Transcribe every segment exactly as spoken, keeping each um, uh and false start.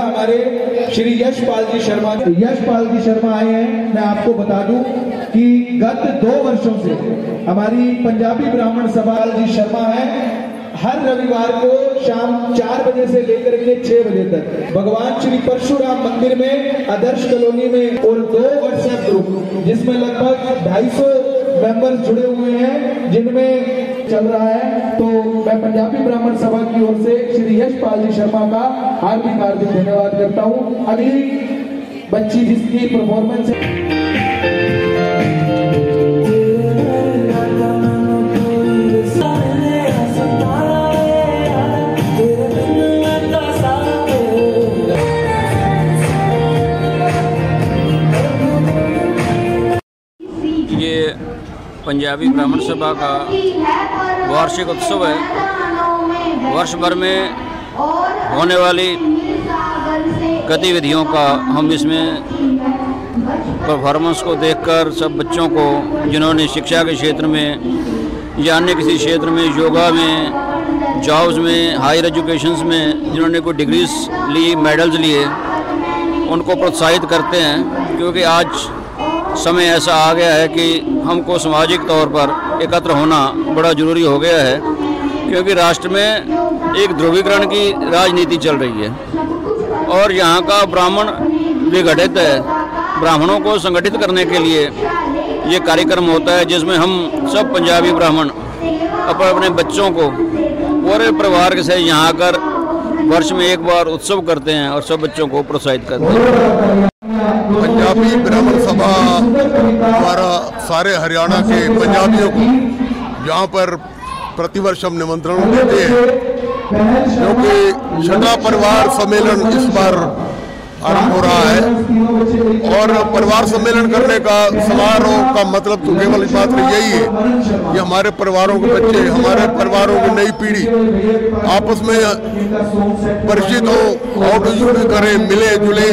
हमारे श्री यशपाल जी शर्मा। यशपाल जी शर्मा आए हैं। मैं आपको बता दूं कि गत दो वर्षों से हमारी पंजाबी ब्राह्मण सभा जी शर्मा है, हर रविवार को शाम चार बजे से लेकर के छह बजे तक भगवान श्री परशुराम मंदिर में आदर्श कॉलोनी में, और दो व्हाट्सएप ग्रुप जिसमें लगभग ढाई सौ मेंबर्स जुड़े हुए हैं जिनमें चल रहा है। तो मैं पंजाबी ब्राह्मण सभा की ओर से श्री यशपाल जी शर्मा का हार्दिक हार्दिक धन्यवाद करता हूँ। अगली बच्ची जिसकी परफॉर्मेंस है पंजाबी ब्राह्मण सभा का वार्षिक उत्सव है। वर्ष भर में होने वाली गतिविधियों का हम इसमें परफॉर्मेंस को देखकर सब बच्चों को, जिन्होंने शिक्षा के क्षेत्र में या अन्य किसी क्षेत्र में, योगा में, जॉब्स में, हायर एजुकेशंस में जिन्होंने कोई डिग्रीज ली, मेडल्स लिए, उनको प्रोत्साहित करते हैं। क्योंकि आज समय ऐसा आ गया है कि हमको सामाजिक तौर पर एकत्र होना बड़ा ज़रूरी हो गया है, क्योंकि राष्ट्र में एक ध्रुवीकरण की राजनीति चल रही है और यहाँ का ब्राह्मण विघटित है। ब्राह्मणों को संगठित करने के लिए ये कार्यक्रम होता है, जिसमें हम सब पंजाबी ब्राह्मण अपने अपने बच्चों को पूरे परिवार के साथ यहाँ आकर वर्ष में एक बार उत्सव करते हैं और सब बच्चों को प्रोत्साहित करते हैं। पंजाबी ब्राह्मण सभा द्वारा सारे हरियाणा के पंजाबियों को यहाँ पर प्रतिवर्ष हम निमंत्रण देते हैं, क्योंकि छठा परिवार सम्मेलन इस बार आरंभ हो रहा है। और परिवार सम्मेलन करने का समारोह का मतलब तो केवल मात्र यही है कि हमारे परिवारों के बच्चे, हमारे परिवारों की नई पीढ़ी आपस में परिचित हो, आउट करें, मिले जुले,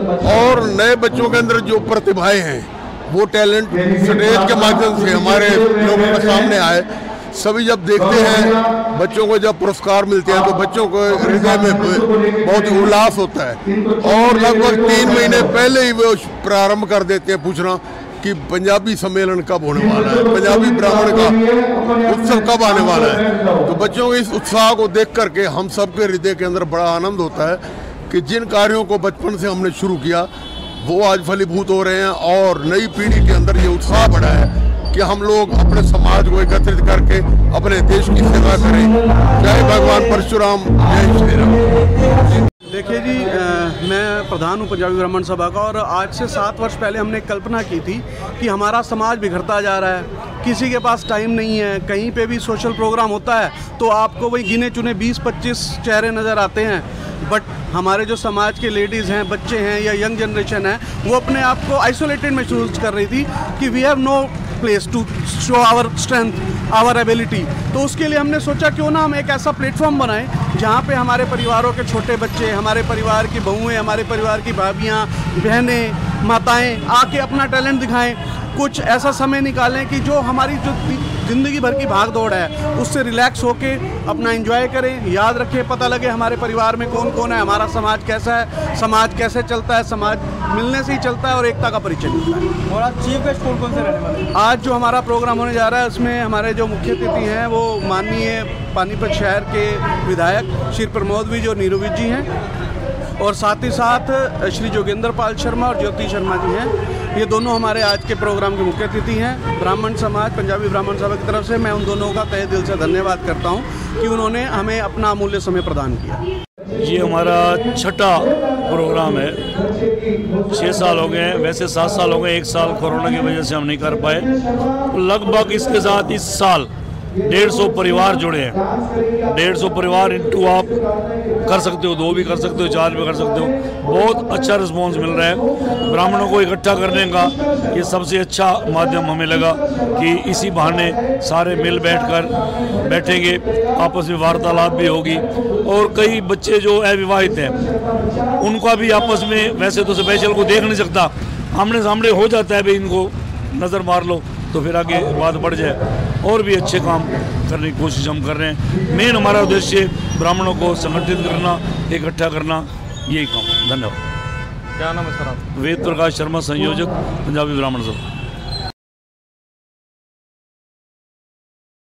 और नए बच्चों के अंदर जो प्रतिभाएं हैं वो टैलेंट स्टेज के माध्यम से हमारे लोगों के सामने आए। सभी जब देखते हैं बच्चों को, जब पुरस्कार मिलते हैं तो बच्चों को हृदय में बहुत ही उल्लास होता है, और लगभग तीन महीने पहले ही वो प्रारंभ कर देते हैं पूछना कि पंजाबी सम्मेलन कब होने वाला है, पंजाबी ब्राह्मण का उत्सव कब आने वाला है। तो बच्चों के इस उत्साह को देख करके हम सबके हृदय के अंदर बड़ा आनंद होता है कि जिन कार्यों को बचपन से हमने शुरू किया वो आज फलीभूत हो रहे हैं, और नई पीढ़ी के अंदर ये उत्साह बढ़ा है कि हम लोग अपने समाज को एकत्रित करके अपने देश की सेवा करें। जय भगवान परशुराम, जय श्री राम। देखिए जी, आ, मैं प्रधान हूँ पंजाबी ब्राह्मण सभा का, और आज से सात वर्ष पहले हमने कल्पना की थी कि हमारा समाज बिखरता जा रहा है, किसी के पास टाइम नहीं है। कहीं पे भी सोशल प्रोग्राम होता है तो आपको वही गिने चुने बीस पच्चीस चेहरे नज़र आते हैं, बट हमारे जो समाज के लेडीज़ हैं, बच्चे हैं या यंग जनरेशन है, वो अपने आप को आइसोलेटेड महसूस कर रही थी कि we have no place to show our strength, our ability. तो उसके लिए हमने सोचा क्यों ना हम एक ऐसा प्लेटफॉर्म बनाएं जहाँ पे हमारे परिवारों के छोटे बच्चे, हमारे परिवार की बहुएं, हमारे परिवार की भाभियाँ, बहनें, माताएं आके अपना टैलेंट दिखाएं। कुछ ऐसा समय निकालें कि जो हमारी जो ज़िंदगी भर की भाग दौड़ है उससे रिलैक्स होके अपना एंजॉय करें। याद रखें, पता लगे हमारे परिवार में कौन कौन है, हमारा समाज कैसा है, समाज कैसे चलता है, समाज मिलने से ही चलता है और एकता का परिचय मिलता है। और आज चीफ गेस्ट कौन कौन से रहने वाले हैं? आज जो हमारा प्रोग्राम होने जा रहा है उसमें हमारे जो मुख्य अतिथि हैं वो माननीय पानीपत शहर के विधायक श्री प्रमोद विज और नीरू विज जी हैं, और साथ ही साथ श्री जोगेंद्र पाल शर्मा और ज्योति शर्मा जी हैं। ये दोनों हमारे आज के प्रोग्राम के मुख्य अतिथि हैं। ब्राह्मण समाज, पंजाबी ब्राह्मण सभा की तरफ से मैं उन दोनों का तहे दिल से धन्यवाद करता हूं कि उन्होंने हमें अपना अमूल्य समय प्रदान किया। ये हमारा छठा प्रोग्राम है। छः साल हो गए हैं, वैसे सात साल हो गए, एक साल कोरोना की वजह से हम नहीं कर पाए। लगभग इसके साथ इस साल डेढ़ सौ परिवार जुड़े हैं। डेढ़ सौ परिवार इंटू आप कर सकते हो, दो भी कर सकते हो, चार भी कर सकते हो। बहुत अच्छा रिस्पॉन्स मिल रहा है। ब्राह्मणों को इकट्ठा करने का ये सबसे अच्छा माध्यम हमें लगा कि इसी बहाने सारे मिल बैठकर बैठेंगे, आपस में वार्तालाप भी होगी, और कई बच्चे जो अविवाहित हैं उनका भी आपस में, वैसे तो स्पेशल को देख नहीं सकता, आमने सामने हो जाता है, भाई इनको नज़र मार लो तो फिर आगे बात बढ़ जाए। और भी अच्छे काम करने की कोशिश हम कर रहे हैं। मेन हमारा उद्देश्य ब्राह्मणों को संगठित करना, इकट्ठा करना यही काम। धन्यवाद। क्या नाम है सर आप? वेद प्रकाश शर्मा, संयोजक पंजाबी ब्राह्मण सभा।